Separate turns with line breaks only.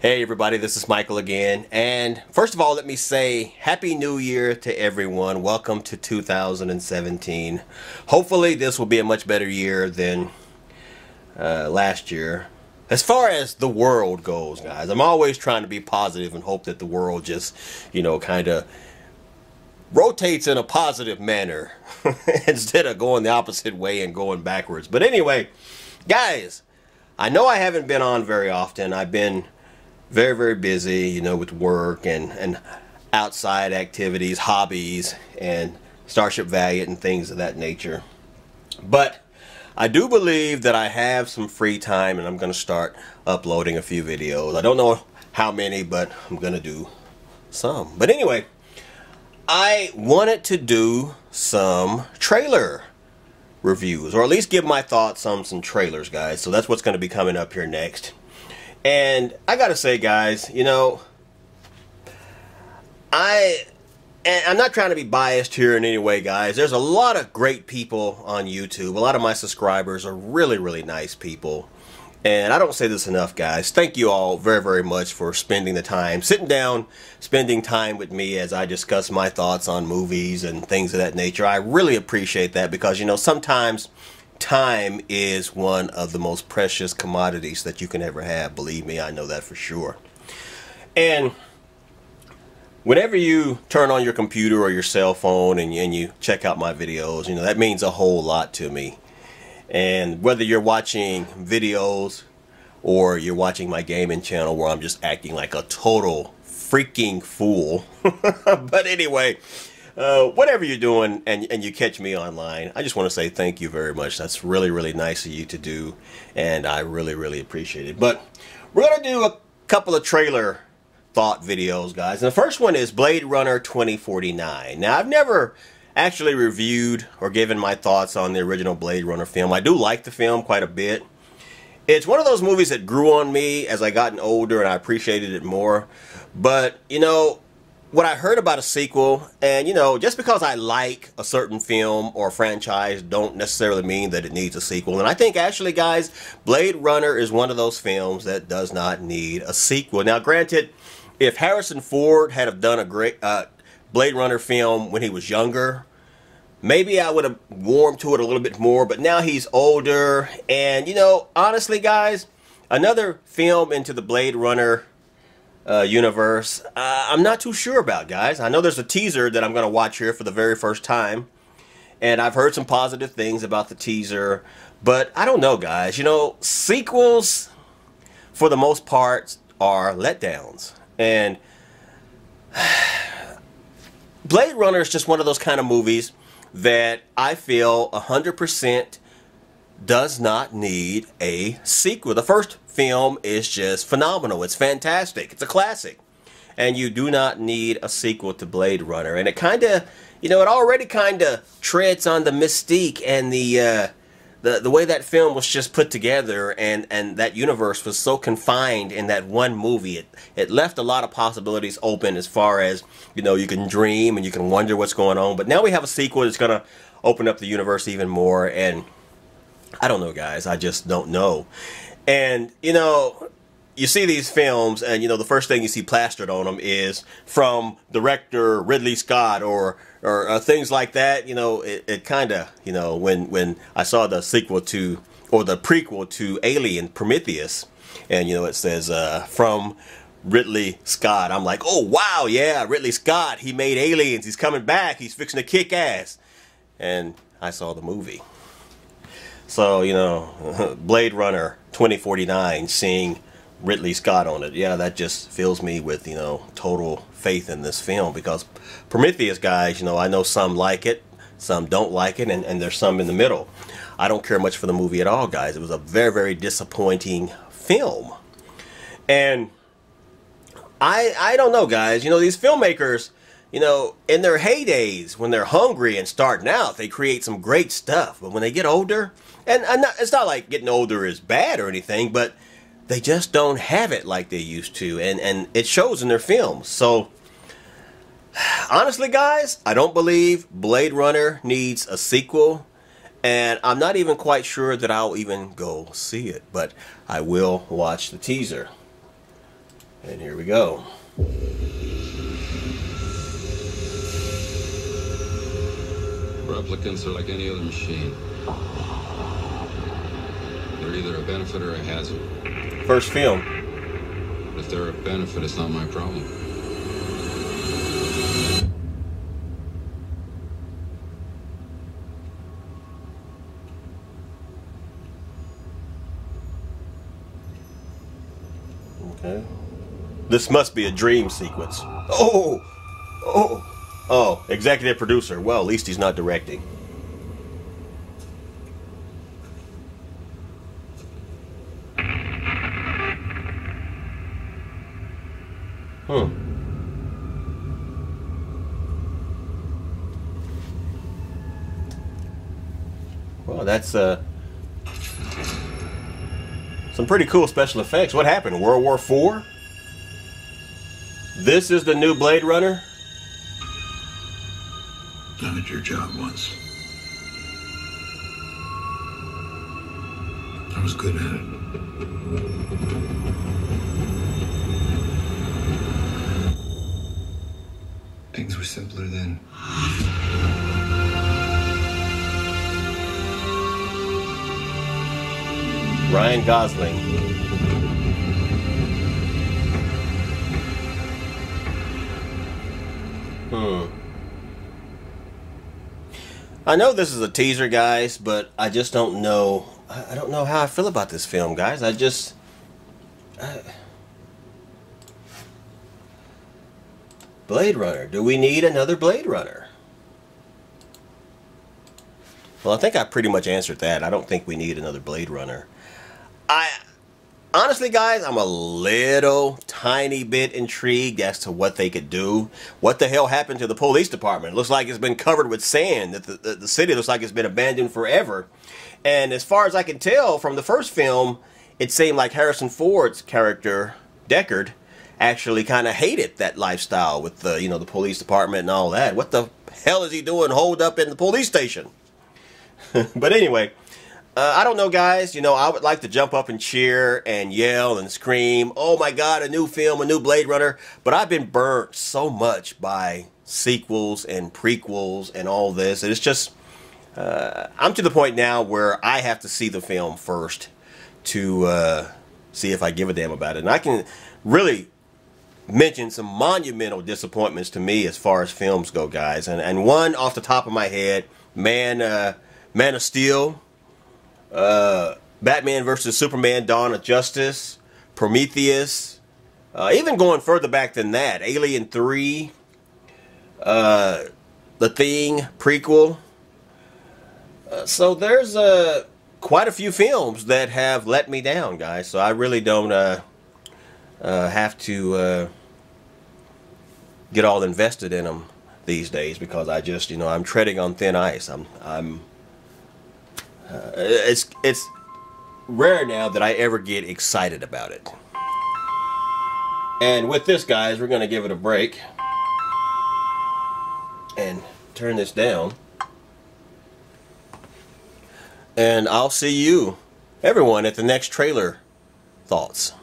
Hey everybody, this is Michael again, and first of all let me say Happy New Year to everyone. Welcome to 2017. Hopefully this will be a much better year than last year. As far as the world goes, guys, I'm always trying to be positive and hope that the world just, kind of rotates in a positive manner instead of going the opposite way and going backwards. But anyway, guys, I know I haven't been on very often. I've been very busy, with work and outside activities, hobbies, and Starship Valiant and things of that nature. But I do believe that I have some free time and I'm going to start uploading a few videos. I don't know how many, but I'm going to do some. But anyway, I wanted to do some trailer reviews, or at least give my thoughts on some trailers, guys. So that's what's going to be coming up here next. And I gotta say, guys, I'm not trying to be biased here in any way, guys. There's a lot of great people on YouTube. A lot of my subscribers are really nice people. And I don't say this enough, guys. Thank you all very much for spending the time, sitting down, spending time with me as I discuss my thoughts on movies and things of that nature. I really appreciate that because, sometimes time is one of the most precious commodities that you can ever have. Believe me, I know that for sure. And whenever you turn on your computer or your cell phone and you check out my videos, that means a whole lot to me. And whether you're watching videos or you're watching my gaming channel where I'm just acting like a total freaking fool. But anyway, whatever you're doing and you catch me online, I just want to say thank you very much. That's really nice of you to do, and I really appreciate it. But we're going to do a couple of trailer thought videos, guys. And the first one is Blade Runner 2049. Now, I've never actually reviewed or given my thoughts on the original Blade Runner film. I do like the film quite a bit. It's one of those movies that grew on me as I gotten older and I appreciated it more. But, when I heard about a sequel, and just because I like a certain film or franchise don't necessarily mean that it needs a sequel. And I think actually, guys, Blade Runner is one of those films that does not need a sequel. Now, granted, if Harrison Ford had have done a great Blade Runner film when he was younger, maybe I would have warmed to it a little bit more. But now he's older, and honestly, guys, another film into the Blade Runner universe, I'm not too sure about, guys. I know there's a teaser that I'm going to watch here for the very first time, and I've heard some positive things about the teaser, but I don't know, guys. Sequels for the most part are letdowns, and Blade Runner is just one of those kind of movies that I feel 100% does not need a sequel. The first film is just phenomenal. It's fantastic. It's a classic. And you do not need a sequel to Blade Runner. And it kind of, it already kind of treads on the mystique and the way that film was just put together, and that universe was so confined in that one movie. It left a lot of possibilities open as far as, you can dream and you can wonder what's going on. But now we have a sequel that's going to open up the universe even more, and I don't know, guys. I just don't know. And, you see these films and, the first thing you see plastered on them is from director Ridley Scott or things like that. It kind of, when I saw the sequel to, or the prequel to Alien, Prometheus, and, it says from Ridley Scott, I'm like, oh, wow, yeah, Ridley Scott, he made Aliens. He's coming back. He's fixing to kick ass. And I saw the movie. So, Blade Runner 2049, seeing Ridley Scott on it, yeah, that just fills me with, total faith in this film. Because Prometheus, guys, I know some like it, some don't like it, and there's some in the middle. I don't care much for the movie at all, guys. It was a very disappointing film. And I don't know, guys. These filmmakers, in their heydays, when they're hungry and starting out, they create some great stuff. But when they get older, and it's not like getting older is bad or anything, but they just don't have it like they used to, and it shows in their films. So, honestly, guys, I don't believe Blade Runner needs a sequel, and I'm not even quite sure that I'll even go see it, but I will watch the teaser. And here we go.
Replicants are like any other machine. They're either a benefit or a hazard.
First film.
If they're a benefit, it's not my problem.
Okay. This must be a dream sequence. Oh, executive producer. Well, at least he's not directing. Well, that's some pretty cool special effects. What happened? World War IV? This is the new Blade Runner?
I did your job once. I was good at it. Things were simpler then.
Ryan Gosling. I know this is a teaser, guys, but I just don't know. I don't know how I feel about this film, guys. Blade Runner. Do we need another Blade Runner? Well, I think I pretty much answered that. I don't think we need another Blade Runner. Honestly, guys, I'm a little tiny bit intrigued as to what they could do. What the hell happened to the police department? It looks like it's been covered with sand. The city looks like it's been abandoned forever. And as far as I can tell from the first film, it seemed like Harrison Ford's character, Deckard, actually kind of hated that lifestyle with the, the police department and all that. What the hell is he doing holed up in the police station? But anyway, I don't know, guys. I would like to jump up and cheer and yell and scream, oh my God, a new film, a new Blade Runner. But I've been burnt so much by sequels and prequels and all this. And it's just, I'm to the point now where I have to see the film first to see if I give a damn about it. And I can really mention some monumental disappointments to me as far as films go, guys. And one off the top of my head, Man of Steel, Batman vs. Superman, Dawn of Justice, Prometheus, even going further back than that, Alien 3, The Thing, prequel. So there's quite a few films that have let me down, guys. So I really don't have to get all invested in them these days, because I just, I'm treading on thin ice. It's rare now that I ever get excited about it. And with this, guys, we're going to give it a break and turn this down. And I'll see you, everyone, at the next trailer thoughts.